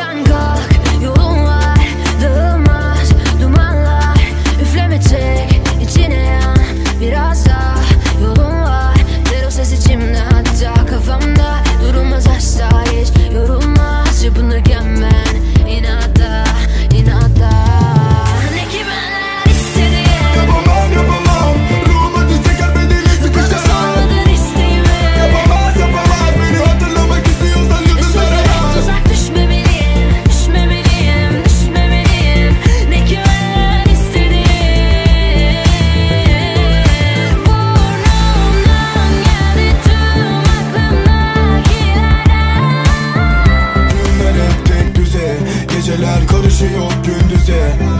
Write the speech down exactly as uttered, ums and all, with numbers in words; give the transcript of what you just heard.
Gölgen kalk, yolun var, dağılmaz dumanlar. Üfleme çek, içine yan, biraz daha yolun var. Ter o ses içimde, hatta kafamda. Durulmaz asla, hiç yorulmaz. Çırpınırken ben inatla, inatla. Ne ki benler istediğim. Yapamam yapamam, ruhum acı çeker, bedeli sıkıştıran. Sormadın isteğimi. Yapamaz yapamaz, beni hatırlamak istiyorsan yıldızlara yaz. Tuzak düşmemeliyim, düşmemeliyim, düşmemeliyim. Ne ki ben istediğim. Burnumdan geldi tüm aklımdakiler. Günler hep tek düze, geceler karışıyor gündüze.